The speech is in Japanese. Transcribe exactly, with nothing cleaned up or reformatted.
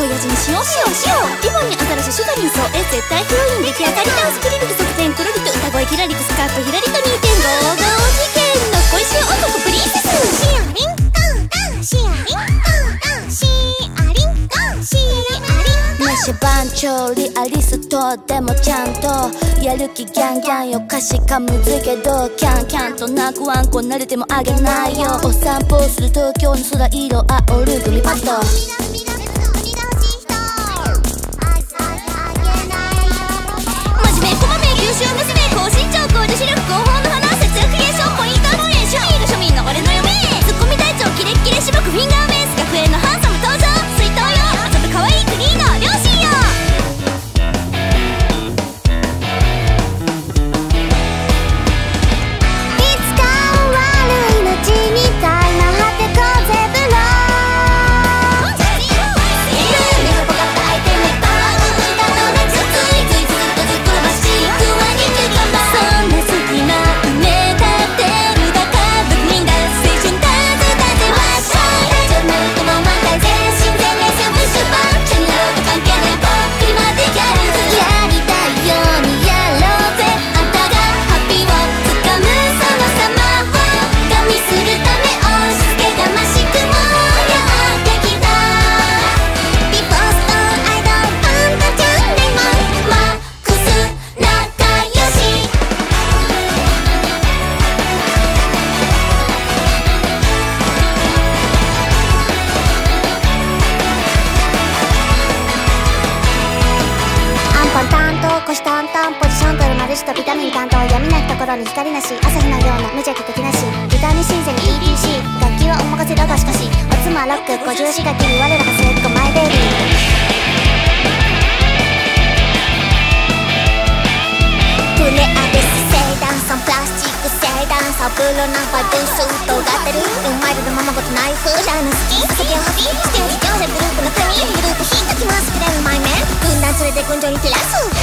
濃い味にしようしようしよう。リボンにアザラシシュガリンソえ絶対ヒロイン出来上がりダンスクリルク側転くるりと歌声キラリクスカートひらりと にてんご 号事件の恋し男プリンセス。シアリンコンコンシアリンコンコンシアリンコンシアリンコン。なし番長リアリストでもちゃんとやる気ギャンギャンよ。歌詞かむずいけどキャンキャンと泣くワンコ慣れてもあげないよ。お散歩する東京の空色煽るグミパッド。真面目こまめ優秀娘高身長高女子力高峰の花節約クリエーションポイントの練習ミール庶民の俺の嫁ツッコミ隊長キレッキレ白くフィンガーベース学園のハンサム登場水筒よ遊ぶ可愛いクリーの両親よ。 ビタミン担当闇なきところに光なし朝日のような無邪気的なしギターにシンセに イーティーシー 楽器はお任せだがしかしおつまロックごじゅう四楽器に我らが末っ子マイベイビー。プレアデスセイダンソンプラスチックセイダンソブロナファドゥスウトがってるマイルドままごとナイフラの好き遊びをハビーステージ上でグループの国グループヒットきますくれるマイメン軍団連れて群青に照らす